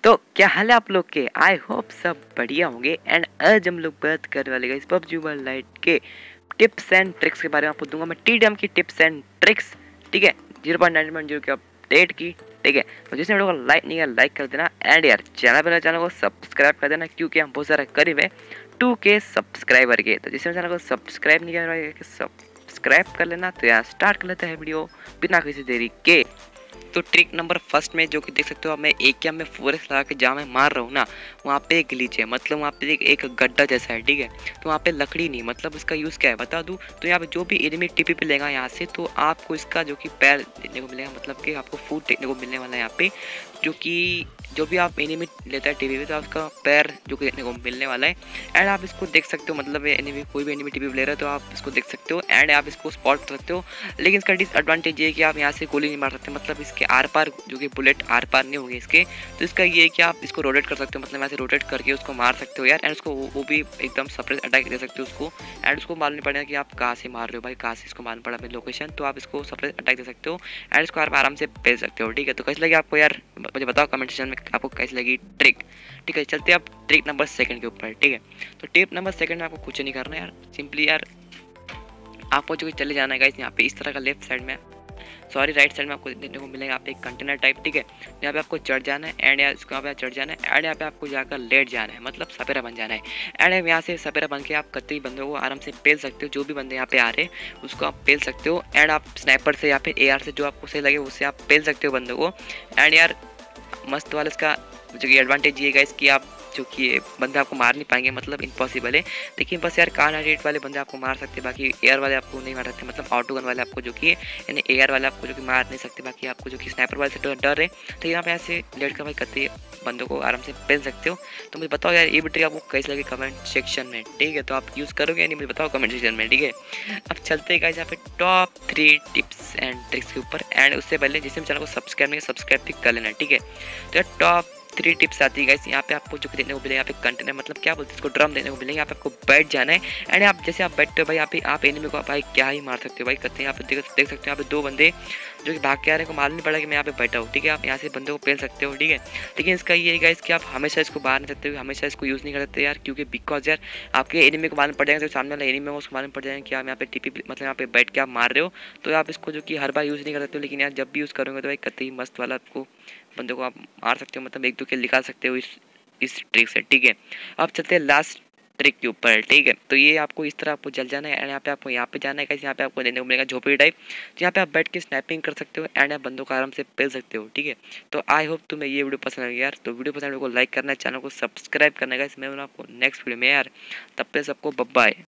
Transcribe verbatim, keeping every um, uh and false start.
तो क्या हाल है आप लोग के? आई होप सब बढ़िया होंगे। एंड आज हम लोग बात करने वाले गाइस पबजी मोबाइल लाइट के टिप्स एंड ट्रिक्स के बारे में आपको दूंगा मैं, टीडीएम की टिप्स एंड ट्रिक्स। ठीक है, zero point nine point zero के अपडेट की। ठीक है, तो जिसने वीडियो को लाइक नहीं किया लाइक कर देना। एंड यार चैनल पर चैनल को सब्सक्राइब कर देना, क्योंकि हम बहुत सारा करीब है टू के सब्सक्राइबर के। तो जिसने चैनल को सब्सक्राइब नहीं किया सब्सक्राइब कर लेना। तो यार स्टार्ट कर लेते हैं वीडियो बिना किसी देरी के। तो ट्रिक नंबर फर्स्ट में जो कि देख सकते हो, मैं एक क्या मैं फोरेक्स लगा के जहाँ मैं मार रहा हूँ ना, वहाँ पे एक ग्लिच है, मतलब वहाँ पे एक, एक गड्ढा जैसा है। ठीक है, तो वहाँ पे लकड़ी नहीं, मतलब इसका यूज़ क्या है बता दूँ तो यहाँ पे जो भी एनिमी टीपी पे लेगा यहाँ से, तो आपको इसका जो कि पैर देखने को मिलेगा, मतलब कि आपको फूड देखने को मिलने वाला है यहाँ पे। जो कि जो भी आप एनिमी लेता है टीवी पे, तो आपका पैर जो कि देखने को मिलने वाला है। एंड आप इसको देख सकते हो, मतलब एनिमी कोई भी एनिमी टीवी पे ले रहा है तो आप इसको देख सकते हो एंड आप इसको स्पॉट कर सकते हो। लेकिन इसका डिसएडवांटेज ये है कि आप यहाँ से गोली नहीं मार सकते, मतलब इसके आर पार जो कि बुलेट आर पार नहीं होंगे इसके। तो इसका ये है कि आप इसको रोटेट कर सकते हो, मतलब यहाँ से रोटेट करके उसको मार सकते हो यार। एंड उसको वो, वो भी एकदम सरप्राइज अटैक दे सकते हो उसको। एंड उसको मालूम नहीं पड़ेगा कि आप कहाँ से मार रहे हो भाई, कहाँ से इसको मालूम पड़ा अपनी लोकेशन, तो आप इसको सरप्राइज अटैक दे सकते हो एंड इसको आराम से भेज सकते हो। ठीक है, तो कैसे लगी आपको यार मुझे बताओ कमेंट सेक्शन में आपको कैसी लगी ट्रिक। ठीक है, चलते हैं अब ट्रिक नंबर सेकंड के ऊपर। ठीक है, तो टिप नंबर सेकंड में आपको कुछ नहीं करना है यार, सिंपली यार आपको जो चले जाना है गाइस यहाँ पे इस तरह का लेफ्ट साइड में, सॉरी राइट साइड में आपको देखने को मिलेगा यहाँ पे एक कंटेनर टाइप। ठीक है, यहाँ पे आपको चढ़ जाना है एंड यहाँ इसको यहाँ पे चढ़ जाना है एंड यहाँ पे आपको जाकर लेट जाना है, मतलब सपेरा बन जाना है। एंड यहाँ से सपेरा बन के आप कतई बंदों को आराम से पेल सकते हो, जो भी बंदे यहाँ पे आ रहे हैं उसको आप पेल सकते हो। एंड आप स्नाइपर से या फिर ए आर से जो आपको सही लगे उससे आप पेल सकते हो बंदों को। एंड यार मस्त वाला इसका जो कि एडवांटेज ये गाइस कि आप जो कि ये बंदे आपको मार नहीं पाएंगे, मतलब इम्पॉसिबल है। लेकिन बस यार कार रेट वाले बंदे आपको मार सकते, बाकी एयर वाले आपको नहीं मार सकते, मतलब ऑटो गन वाले आपको जो कि यानी एयर वाले आपको जो कि मार नहीं सकते। बाकी आपको जो कि स्नाइपर वाले से डर है, तो यहाँ पे ऐसे लेट कर भाई करते बंदों को आराम से पेल सकते हो। तो मुझे बताओ यार ये भी ट्रिक आपको कैसे लगे कमेंट सेक्शन में। ठीक है, तो आप यूज़ करोगे या नहीं मुझे बताओ कमेंट सेक्शन में। ठीक है, अब चलते हैं गाइस यहाँ पे top three tips and tricks के ऊपर। एंड उससे पहले जिसमें चैनल को सब्सक्राइब नहीं सब्सक्राइब भी कर लेना। ठीक है, तो यार टॉप थ्री टिप्स आती है गाइस। यहाँ पे आपको जो देखने को मिलेगा, यहाँ पे कंटेनर मतलब क्या बोलते हैं इसको, ड्रम देखने को मिलेंगे। यहाँ पे आपको बैठ जाना है एंड आप जैसे आप बैठते हो भाई यहाँ पे आप एनिमी को भाई क्या ही मार सकते हो भाई करते हैं। यहाँ पे देख, देख सकते हो यहाँ पे दो बंदे जो कि भाग के आ रहे हैं, को मालूम नहीं पड़ा कि मैं यहाँ पे बैठा हूँ। ठीक है, आप यहाँ से बंदे को पेल सकते हो। ठीक है, लेकिन इसका ये है गाइस कि आप हमेशा इसको बाहर नहीं सकते हो, हमेशा इसको यूज़ नहीं कर सकते यार, क्योंकि बिकॉज यार आपके एनिमी को मालूम पड़ जाएगा, तो सामने वाला एनिमी को उसको मालूम पड़ जाएगा कि आप यहाँ पे टीपी मतलब यहाँ पे बैठ के आप मार रहे हो। तो आप इसको जो कि हर बार यूज़ नहीं कर सकते हो, लेकिन यार जब भी यूज़ करोगे तो भाई कतई मस्त वाला आपको बंदों को आप मार सकते हो, मतलब एक दो किल निकाल सकते हो इस इस ट्रिक से। ठीक है, अब चलते हैं लास्ट ट्रिक के ऊपर। ठीक है, तो ये आपको इस तरह आपको जल जाना है एंड यहाँ पे आपको यहाँ पे जाना है गाइस। यहाँ पे आपको देखने को मिलेगा झोपड़ी टाइप, तो यहाँ पे आप बैठ के स्नैपिंग कर सकते हो एंड आप बंदों को आराम से पेल सकते हो। ठीक है, तो आई होप तुम्हें ये वीडियो पसंद आएगी यार। तो वीडियो पसंद को लाइक करना है, चैनल को सब्सक्राइब करना है गाइस। मैं आपको नेक्स्ट वीडियो में यार, तब पे सबको बाय बाय।